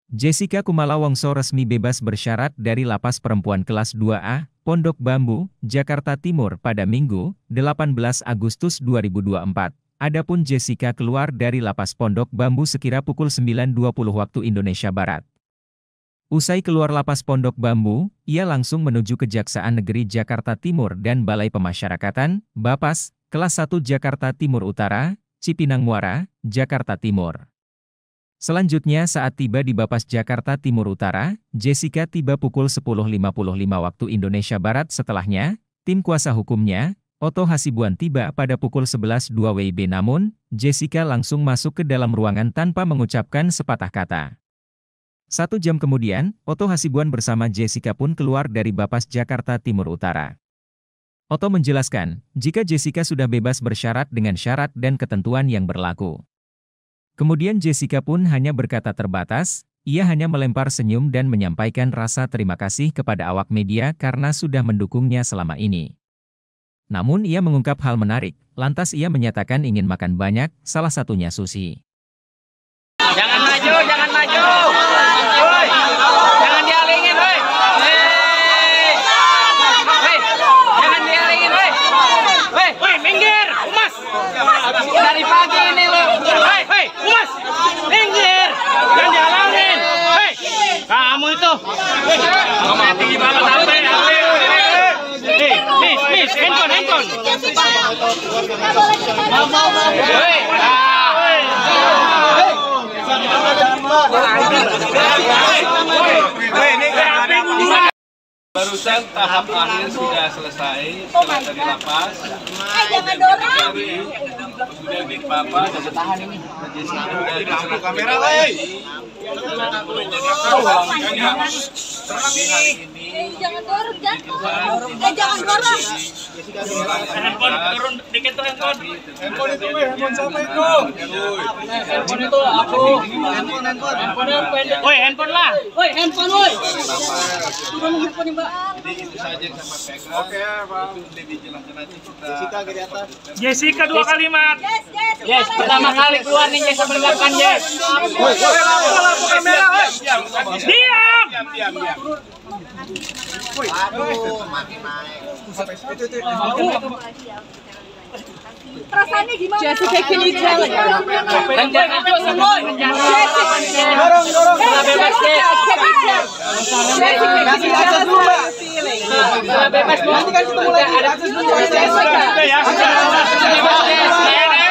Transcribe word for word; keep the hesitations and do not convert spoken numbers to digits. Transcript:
Jessica Kumala Wongso resmi bebas bersyarat dari Lapas Perempuan Kelas dua A, Pondok Bambu, Jakarta Timur pada Minggu, delapan belas Agustus dua ribu dua puluh empat. Adapun Jessica keluar dari Lapas Pondok Bambu sekira pukul sembilan dua puluh waktu Indonesia Barat. Usai keluar Lapas Pondok Bambu, ia langsung menuju Kejaksaan Negeri Jakarta Timur dan Balai Pemasyarakatan, Bapas, Kelas satu Jakarta Timur Utara, Cipinang Muara, Jakarta Timur. Selanjutnya saat tiba di Bapas Jakarta Timur Utara, Jessica tiba pukul sepuluh lima puluh lima waktu Indonesia Barat. Setelahnya, tim kuasa hukumnya, Otto Hasibuan tiba pada pukul sebelas dua W I B, namun, Jessica langsung masuk ke dalam ruangan tanpa mengucapkan sepatah kata. Satu jam kemudian, Otto Hasibuan bersama Jessica pun keluar dari Bapas Jakarta Timur Utara. Otto menjelaskan, jika Jessica sudah bebas bersyarat dengan syarat dan ketentuan yang berlaku. Kemudian Jessica pun hanya berkata terbatas, ia hanya melempar senyum dan menyampaikan rasa terima kasih kepada awak media karena sudah mendukungnya selama ini. Namun ia mengungkap hal menarik, lantas ia menyatakan ingin makan banyak, salah satunya sushi. Jangan maju, jangan maju. Woi, jangan dialingin, woi. Hei. Hei, jangan dialingin, woi. Woi, woi, minggir, Umas. Dari pagi ini lo. Hei, hei, Umas. Minggir. Jangan dihalangin. Hei. Kamu itu. Kamu tinggi banget sampai. Nih, nih, nih, handphone, handphone. Hei. Barusan tahap akhir sudah selesai setelah dari lapas. Kemudian di Papa dan tahan ini. Dari lampu kamera, woi. Jangan dorong, jangan. Eh jangan dorong. Handphone turun dikit tuh handphone. Handphone itu, woi, handphone siapa itu? Handphone itu aku. Handphone, handphone. Handphone pendek. Woi, handphone lah. Woi, handphone woi. Turun handphone, Mbak. Jadi itu saja yang sama pegang. Oke, Pak. Itu udah dijelaskan nanti kita. Jessica di atas. Jessica dua kalimat. Yes, yes. Yes, pertama kali keluar nih Jessica mendengarkan Yes. Woi, lampu kamera, woi. Diam, Diam. diam, diam, diam. Aduh, makin naik. Perasaannya gimana? Jessica, can you tell it? Rencana itu semua rencana. Dorong, dorong. Sudah bebas deh. Jessica, kasih atas dulu, Mbak. Sudah bebas. Nanti kan ketemu lagi. Ada Jessica. Sudah bebas deh.